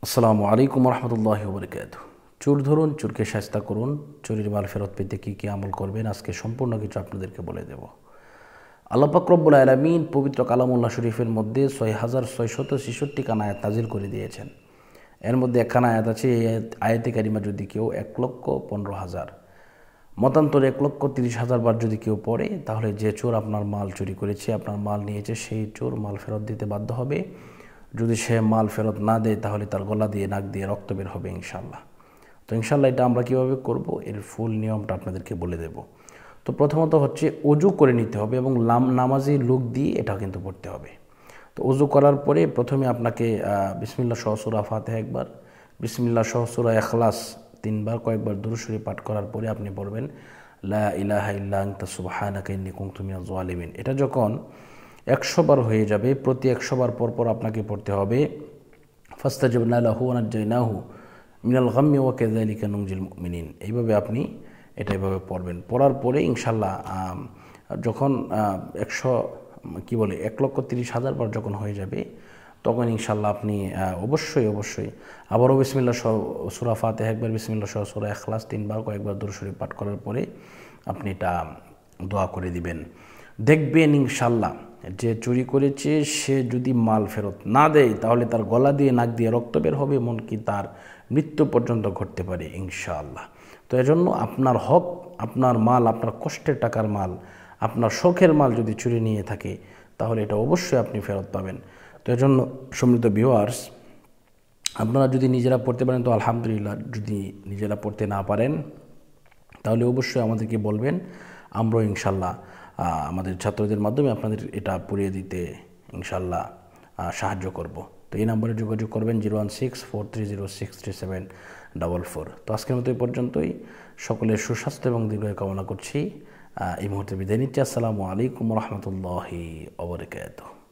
আসসালামু আলাইকুম রহমতুল্লাহি ওয়া বারাকাতুহু। চোর ধরুন, চোরকে শায়েস্তা করুন। চুরির মাল ফেরত পেতে কী কী আমল করবেন আজকে সম্পূর্ণ কিছু আপনাদেরকে বলে দেব। আল্লাহ পাক রব্বুল আলামিন পবিত্র কালামুল্লাহ শরীফের মধ্যে ৬৬৬৬ খানা আয়াত নাজিল করে দিয়েছেন। এর মধ্যে একখানা আয়াত আছে, এই আয়াতে কারিমা যদি কেউ ১,১৫,০০০ মতান্তরে ১,৩০,০০০ বার যদি কেউ পড়ে, তাহলে যে চোর আপনার মাল চুরি করেছে, আপনার মাল নিয়েছে, সেই চোর মাল ফেরত দিতে বাধ্য হবে। যদি সে মাল ফেরত না দেয় তাহলে তার গলা দিয়ে নাক দিয়ে রক্ত বের হবে ইনশাল্লাহ। তো ইনশাল্লাহ এটা আমরা কীভাবে করব, এর ফুল নিয়মটা আপনাদেরকে বলে দেব। তো প্রথমত হচ্ছে অজু করে নিতে হবে এবং নামাজি লোক দিয়ে এটা কিন্তু পড়তে হবে। তো অজু করার পরে প্রথমে আপনাকে বিসমিল্লাহ সহ সূরা ফাতিহা একবার, বিসমিল্লাহ সহ সূরা ইখলাস ৩ বার, কয়েকবার দুরূদ শরীফ পাঠ করার পরে আপনি পড়বেন লা ইলাহা ইল্লা আনতা সুবহানাকা ইন্নী কুনতু মিনাজ জালিমিন। এটা যখন ১০০ বার হয়ে যাবে, প্রতি ১০০ বার পর আপনাকে পড়তে হবে ফাস্তাজাবনা লাহু ওয়া নাজ্জায়নাহু মিনাল গাম্মি ওয়া কাযালিকা নুনজিল মুমিনিন। এইভাবে আপনি এভাবে পড়বেন। পড়ার পরে ইনশাল্লাহ যখন ১,৩০,০০০ বার যখন হয়ে যাবে, তখন ইনশাল্লাহ আপনি অবশ্যই আবারও বিসমিল্লাহ সহ সূরা ফাতিহা একবার, বিসমিল্লাহ সহ সূরা ইখলাস ৩ বার, কয়েকবার দুরূদ শরীফ পাঠ করার পরে আপনি এটা দোয়া করে দিবেন। দেখবেন ইনশাল্লাহ যে চুরি করেছে সে যদি মাল ফেরত না দেয় তাহলে তার গলা দিয়ে নাক দিয়ে রক্ত বের হবে, এমনকি তার মৃত্যু পর্যন্ত ঘটতে পারে ইনশাআল্লাহ। তো এজন্য আপনার হক, আপনার মাল, আপনার কষ্টের টাকার মাল, আপনার শখের মাল যদি চুরি নিয়ে থাকে তাহলে এটা অবশ্যই আপনি ফেরত পাবেন। তো এজন্য সম্মানিত ভিউয়ার্স, আপনারা যদি নিজেরা পড়তে পারেন তো আলহামদুলিল্লাহ, যদি নিজেরা পড়তে না পারেন তাহলে অবশ্যই আমাদেরকে বলবেন, আমরাও ইনশাল্লাহ আমাদের ছাত্রদের মাধ্যমে আপনাদের এটা পড়িয়ে দিতে ইনশাল্লাহ সাহায্য করব। তো এই নম্বরে যোগাযোগ করবেন 01643063744। তো আজকের মতো এই পর্যন্তই। সকলের সুস্বাস্থ্য এবং দীর্ঘায়ু কামনা করছি। এই মুহূর্তে বিদায় নিচ্ছি। আসসালামু আলাইকুম রহমতুল্লাহি ওয়া বারাকাতুহু।